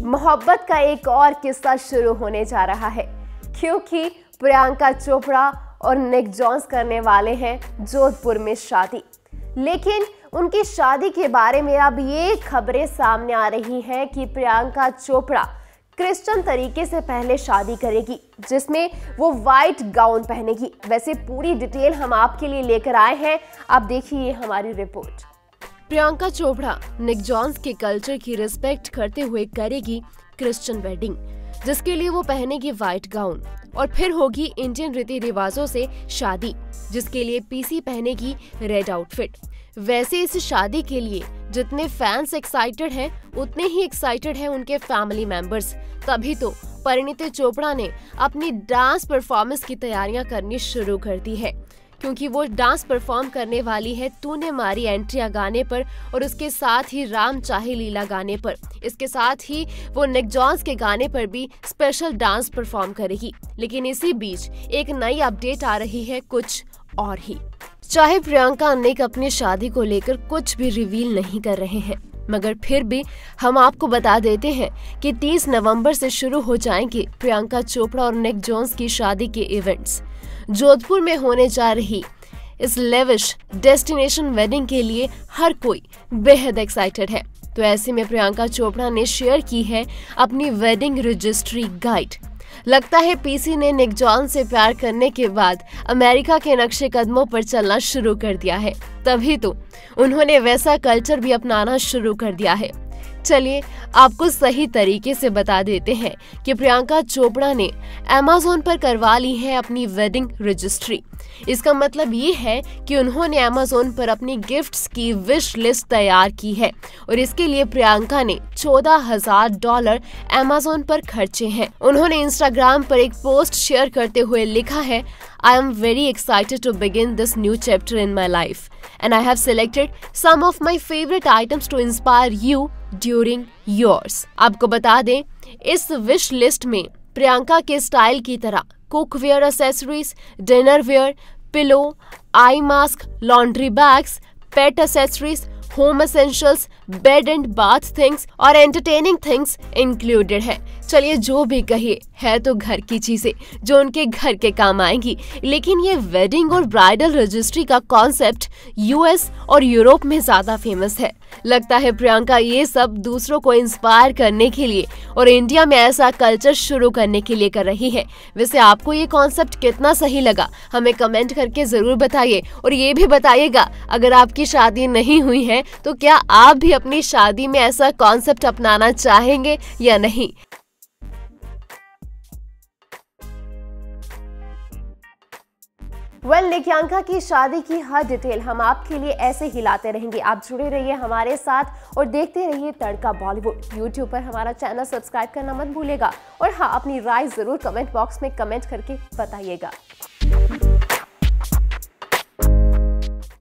मोहब्बत का एक और किस्सा शुरू होने जा रहा है, क्योंकि प्रियंका चोपड़ा और निक जोन्स करने वाले हैं जोधपुर में शादी। लेकिन उनकी शादी के बारे में अब ये खबरें सामने आ रही हैं कि प्रियंका चोपड़ा क्रिश्चियन तरीके से पहले शादी करेगी, जिसमें वो व्हाइट गाउन पहनेगी। वैसे पूरी डिटेल हम आपके लिए लेकर आए हैं, आप देखिए हमारी report. Priyanka Chopra Nick Jonas के कल्चर की रिस्पेक्ट करते हुए करेगी क्रिश्चियन वेडिंग, जिसके लिए वो पहनेगी व्हाइट गाउन, और फिर होगी इंडियन रीति रिवाजों से शादी, जिसके लिए पीसी पहनेगी रेड आउटफिट। वैसे इस शादी के लिए जितने फैंस एक्साइटेड हैं, उतने ही एक्साइटेड हैं उनके फैमिली मेंबर्स। तभी तो परिणीति चोपड़ा ने अपनी डांस परफॉर्मेंस की तैयारियां करनी शुरू कर दी है, क्योंकि वो डांस परफॉर्म करने वाली है तूने मारी एंट्रिया गाने पर और उसके साथ ही राम चाहे लीला गाने पर। इसके साथ ही वो निक जोन्स के गाने पर भी स्पेशल डांस परफॉर्म करेगी। लेकिन इसी बीच एक नई अपडेट आ रही है कुछ और ही। चाहे प्रियंका और निक अपनी शादी को लेकर कुछ भी रिवील नहीं कर रहे हैं, मगर फिर भी हम आपको बता देते हैं कि 30 नवंबर से शुरू हो जाएंगे प्रियंका चोपड़ा और निक जोन्स की शादी के इवेंट्स। जोधपुर में होने जा रही इस लेविश डेस्टिनेशन वेडिंग के लिए हर कोई बेहद एक्साइटेड है। तो ऐसे में प्रियंका चोपड़ा ने शेयर की है अपनी वेडिंग रजिस्ट्री गाइड। लगता है पीसी ने निक जोन्स से प्यार करने के बाद अमेरिका के नक्शे कदमों पर चलना शुरू कर दिया है, तभी तो उन्होंने वैसा कल्चर भी अपनाना शुरू कर दिया है। चलिए आपको सही तरीके से बता देते हैं कि प्रियंका चोपड़ा ने Amazon पर करवा ली है अपनी वेडिंग रजिस्ट्री। इसका मतलब ये है कि उन्होंने Amazon पर अपनी गिफ्ट्स की विश लिस्ट तैयार की है, और इसके लिए प्रियंका ने $14,000 Amazon पर खर्चे हैं। उन्होंने Instagram पर एक पोस्ट शेयर करते हुए लिखा है, I am very excited to begin this new chapter in my life and I have selected some of my favorite items to inspire you during yours। आपको बता दें, इस विश लिस्ट में प्रियंका के स्टाइल की तरह cookware accessories, dinnerware, pillow, eye mask, laundry bags, pet accessories, home essentials, bed and bath things और entertaining things included है। चलिए जो भी कहिए, है तो घर की चीजें जो उनके घर के काम आएंगी। लेकिन ये वेडिंग और ब्राइडल रजिस्ट्री का कॉन्सेप्ट यूएस और यूरोप में ज्यादा फेमस है। लगता है प्रियंका ये सब दूसरों को इंस्पायर करने के लिए और इंडिया में ऐसा कल्चर शुरू करने के लिए कर रही है। वैसे आपको ये कॉन्सेप्ट कितना सही लगा, हमें कमेंट करके जरूर बताइए, और ये भी बताइएगा अगर आपकी शादी नहीं हुई है तो क्या आप भी अपनी शादी में ऐसा कॉन्सेप्ट अपनाना चाहेंगे या नहीं। प्रियंका की शादी की हर डिटेल हम आपके लिए ऐसे ही लाते रहेंगे। आप जुड़े रहिए हमारे साथ और देखते रहिए तड़का बॉलीवुड। YouTube पर हमारा चैनल सब्सक्राइब करना मत भूलिएगा, और हाँ, अपनी राय जरूर कमेंट बॉक्स में कमेंट करके बताइएगा।